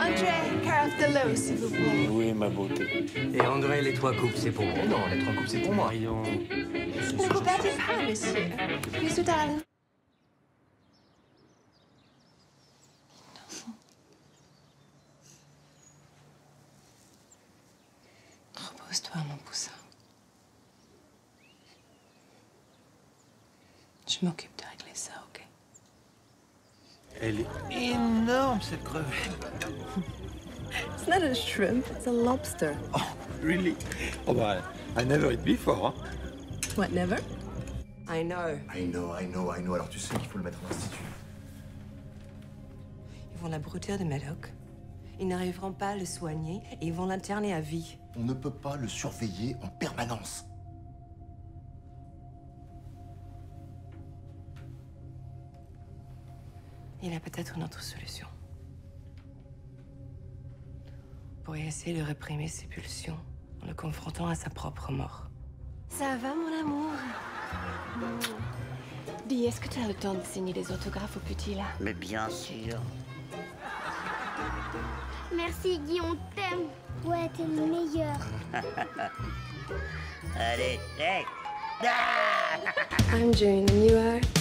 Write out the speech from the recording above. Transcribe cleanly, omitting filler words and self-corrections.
André, carafe de l'eau, s'il vous plaît. Oui, ma beauté. Et André, les 3 coupes, c'est pour moi. Non, les 3 coupes, c'est pour moi. Marion. Ne vous battez pas, monsieur. Puis soudain. Repose-toi, mon poussin. Je m'occupe de régler ça, ok? Elle est énorme, cette crevette. It's not a shrimp, it's a lobster. Oh, really? Oh, bah, I never eat before. Hein. What, never? I know. I know. Alors tu sais qu'il faut le mettre en institut. Ils vont l'abrutir de Médoc. Ils n'arriveront pas à le soigner et ils vont l'interner à vie. On ne peut pas le surveiller en permanence. Il a peut-être une autre solution. Vous pourriez essayer de réprimer ses pulsions en le confrontant à sa propre mort. Ça va, mon amour? Dis, est-ce que tu as le temps de signer des autographes au petit, là? Mais bien sûr. Merci Guy, on t'aime. Ouais, t'es le meilleur. Allez, hey. I'm June, and you are?